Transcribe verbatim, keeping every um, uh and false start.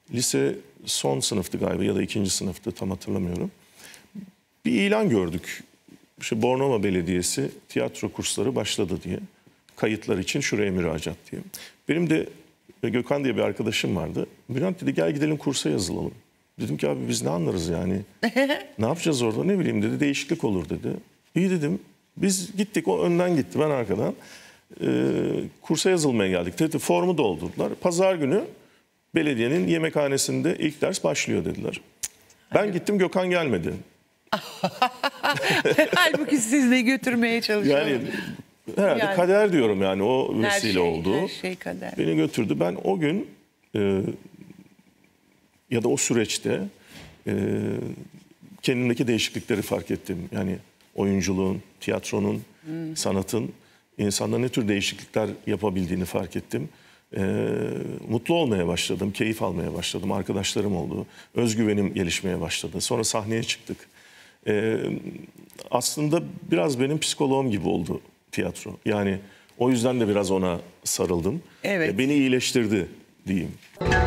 lise son sınıftı galiba ya da ikinci sınıftı, tam hatırlamıyorum. Bir ilan gördük. İşte Bornova Belediyesi tiyatro kursları başladı diye. Kayıtlar için şuraya müracaat diye. Benim de Gökhan diye bir arkadaşım vardı. Bülent dedi gel gidelim kursa yazılalım. Dedim ki abi biz ne anlarız yani? Ne yapacağız orada, ne bileyim dedi, değişiklik olur dedi. İyi dedim. Biz gittik, o önden gitti, ben arkadan. Ee, kursa yazılmaya geldik. Dedi, formu doldurdular. Pazar günü belediyenin yemekhanesinde ilk ders başlıyor dediler. Ben Hadi. gittim, Gökhan gelmedi. Halbuki siz de götürmeye çalışıyorsunuz. Yani herhalde yani, kader diyorum yani, o vesile her şey, oldu. Her şey kader. Beni götürdü. Ben o gün e, ya da o süreçte e, kendimdeki değişiklikleri fark ettim. Yani oyunculuğun, tiyatronun, hmm. sanatın insanda ne tür değişiklikler yapabildiğini fark ettim. E, mutlu olmaya başladım, keyif almaya başladım. Arkadaşlarım oldu. Özgüvenim gelişmeye başladı. Sonra sahneye çıktık. E, aslında biraz benim psikoloğum gibi oldu tiyatro. Yani o yüzden de biraz ona sarıldım. Evet. E, beni iyileştirdi diyeyim.